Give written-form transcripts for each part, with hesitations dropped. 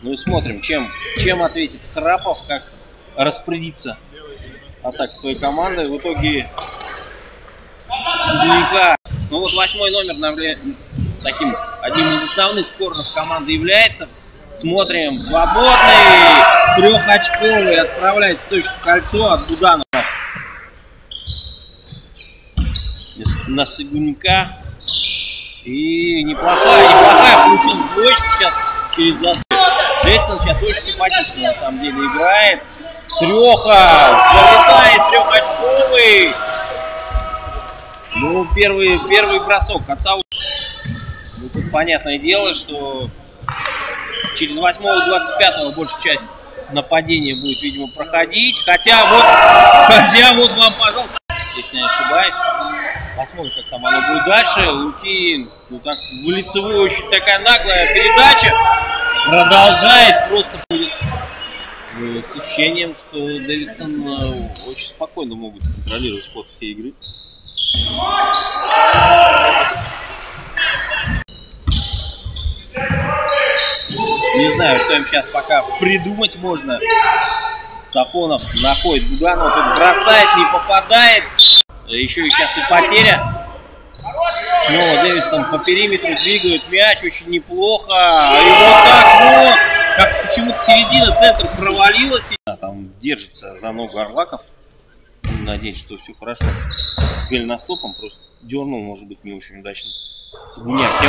Ну и смотрим, чем ответит Храпов, как распорядиться атакой своей команды. В итоге Студенника. Ну вот 8-й номер, наверное, таким одним из основных скореров команды является. Смотрим, свободный, трехочковый, отправляется точно в кольцо от Буданова на Студенника. И неплохая получил двоечка сейчас через засвет. Дэдсон сейчас очень симпатично на самом деле играет. Треха, залетает, трехочковый. Ну, первый бросок конца. Ну, тут понятное дело, что через 8-го, 25-го большая часть нападения будет, видимо, проходить. Хотя вот вам, пожалуйста, если не ошибаюсь. Посмотрим, как там оно будет дальше. Лукин, ну так, в лицевую очень такая наглая передача. Продолжает, просто будет с ощущением, что Дэвидсон очень спокойно могут контролировать ход этой игры. Не знаю, что им сейчас пока придумать можно. Сафонов находит Буданова, тут бросает, не попадает. Еще и сейчас и потеря. Снова Дэвидсон по периметру двигает мяч очень неплохо. И вот так вот, как почему-то середина, центр провалилась. Там держится за ногу Орлаков. Надеюсь, что все хорошо. С голеностопом просто дернул, может быть, не очень удачно. Сагуняк тем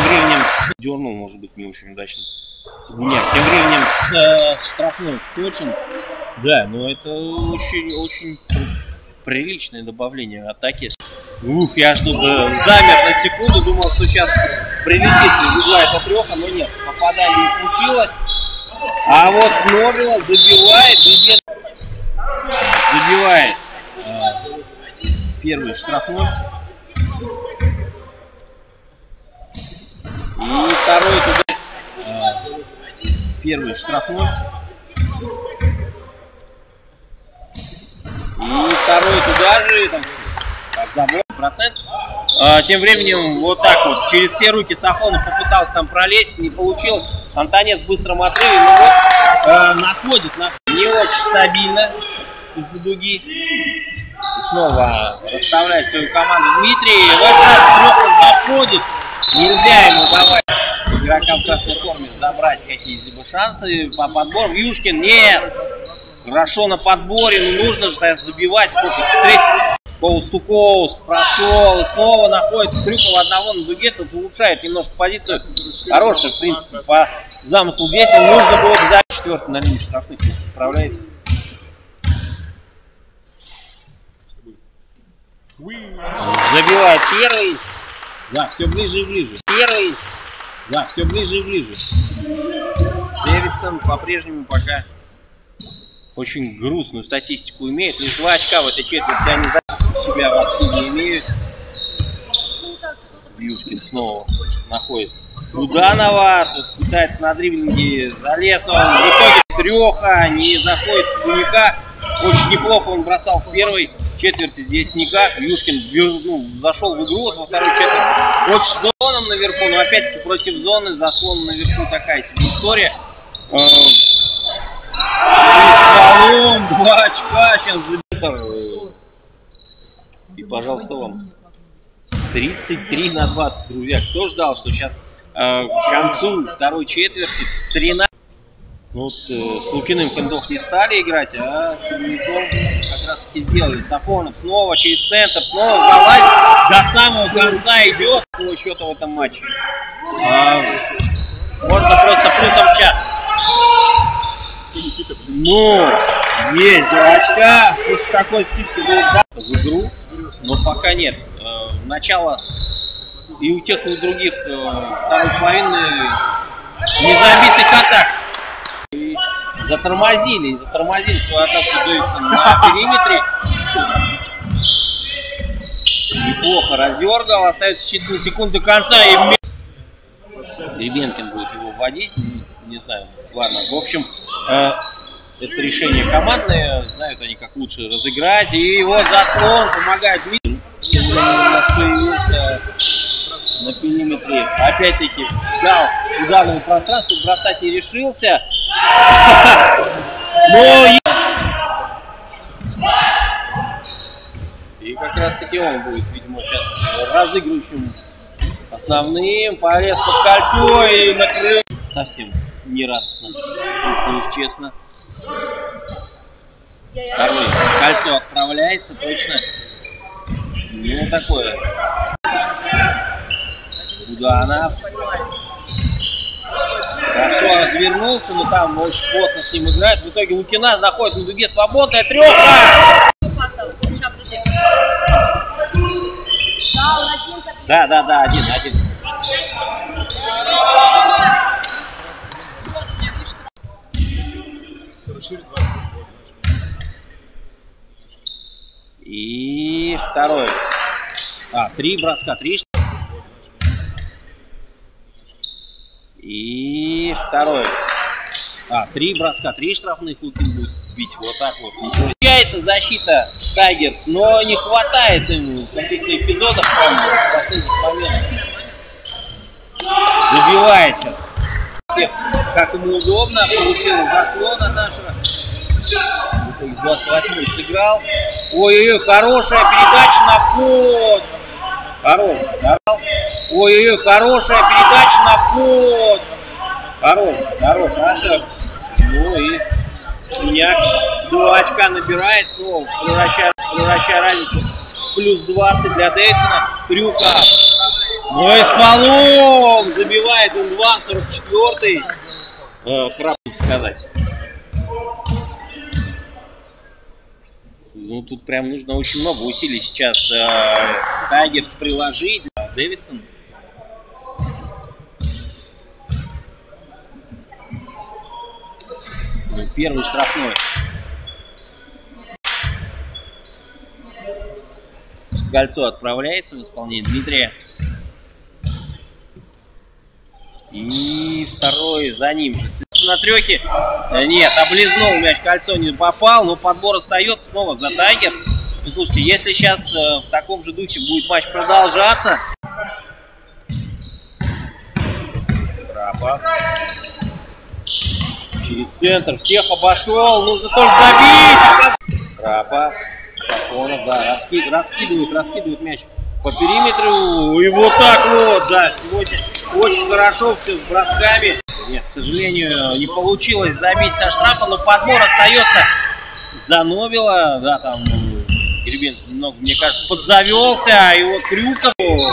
временем с штрафной точен. Да, но это очень приличное добавление атаки. Ух, я что-то замер на секунду, думал, что сейчас прилетит из угла эта треха, но нет, попадание не случилось. А вот Нобила забивает первый штрафной. И второй туда. Первый штрафной. И второй туда же. Там, забор, процент. Тем временем вот так вот через все руки Сафонов попытался там пролезть, не получилось. Антонец в быстром отрыве, но вот находит не очень стабильно из-за дуги. И снова расставляет свою команду Дмитрий. В этот раз трёх заходит. Нельзя ему давать игрокам в красной форме забрать какие-либо шансы по подбору. Юшкин нет. Хорошо на подборе, но нужно же забивать. Сколько? Коуст to коуст прошел. И снова находит Крюкова одного на дуге. Тут улучшает немножко позицию. Хорошая, в принципе, по замыслу действия. Нужно было бы за четвертый на линию штрафных, если справляется. Забивает первый. Да, все ближе и ближе. Первый. Да, все ближе и ближе. Дэвидсон по-прежнему пока очень грустную статистику имеет. Лишь 2 очка в этой четверти они за себя вообще не имеют. Юшкин снова находит Буданова. Тут пытается на дриблинге, залез он. В итоге треха, не заходит с Гуника. Очень неплохо он бросал в первой четверти, здесь никак. Юшкин зашел в игру вот во второй четверти. Очень с зоном наверху, но опять-таки против зоны, заслон наверху такая себе история. Шкалом, 2 очка, сейчас забито. И пожалуйста вам 33-20, друзья. Кто ждал, что сейчас к концу второй четверти 13. Вот с Лукиным Фендов не стали играть, а с Сагуняком как раз таки сделали. Сафонов снова через центр, снова залазит, до самого конца идет по счету в этом матче. Можно просто плюсом в чат. Ну, есть 2 очка, после такой скидки будет в игру, но пока нет. Начало и у тех, и у других второй половины незабитых атак. И затормозили свою атаку Дэвидсон на периметре. Неплохо раздергал, остается считанные секунды до конца. И Ребенкин будет его вводить, не знаю, ладно. В общем, это решение командное, знают они, как лучше разыграть. И вот заслон помогает Дмитрию. У нас появился на периметре, опять-таки, дал ударное пространство, бросать не решился. Но и как раз таки он будет, видимо, сейчас разыгрывающим основным. Полез под кольцо и накрыл. Совсем не радостно, если уж честно. Второе кольцо отправляется, точно. Ну, такое. Буданов. Хорошо развернулся, но там очень плотно с ним играет. В итоге Лукина находит на дуге свободная трёхка. Да, один. И второй. 3 броска, 3. И второй. 3 броска, 3 штрафных Лукин будет бить. Вот так вот. Получается защита Тайгерс, но не хватает ему каких-то эпизодов в последних моментах. Забивает сейчас всех, как ему удобно. Получил заслона нашего. 28-й сыграл. Ой-ой-ой, хорошая передача на ход. Ой-ой-ой, хорошая передача на ход. Хорош, ошибка. Ну и Синяк 2 очка набирает, снова превращая разницу плюс 20 для Дэвидсона. Крюка. Ну и с фолом забивает Индван, 44-й. Храпнуть сказать. Ну тут прям нужно очень много усилий сейчас Тайгерс приложить. Дэвидсон. Ну, первый штрафной. Кольцо отправляется в исполнение Дмитрия. И второй за ним же. На трёхе. Нет, облизнул мяч, кольцо не попал, но подбор остается снова за Тайгерс. Ну, слушайте, если сейчас в таком же духе будет матч продолжаться. Крапа. Через центр всех обошел, нужно только забить. Крапа. Сафонов, да, раскидывает мяч по периметру. И вот так вот, да, сегодня очень хорошо все с бросками. Нет, к сожалению, не получилось забить со штрафа, но подбор остается за Нобела. Да, там Гребенко немного, мне кажется, подзавелся. И вот Крюков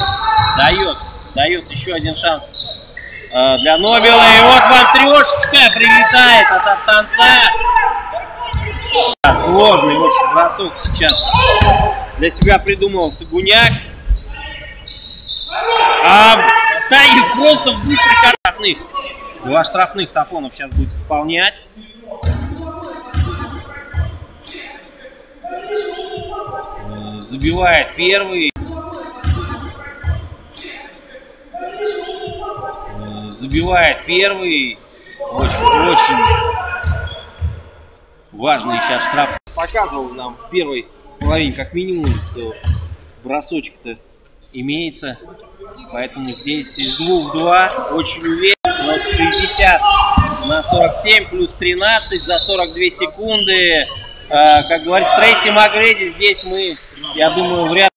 дает еще один шанс для Нобела. И вот вам трешечка прилетает от танца. Сложный очень бросок сейчас для себя придумал Сагуняк. А Тайгерс просто в быстрых штрафных. 2 штрафных Сафонов сейчас будет исполнять. Забивает первый. Очень важный сейчас штраф. Показывал нам в первой половине как минимум, что бросочек-то имеется. Поэтому здесь из 2-2 очень уверен. 60 на 47 плюс 13 за 42 секунды. Как говорится, Трейси Макгрейди, здесь мы, я думаю, вряд ли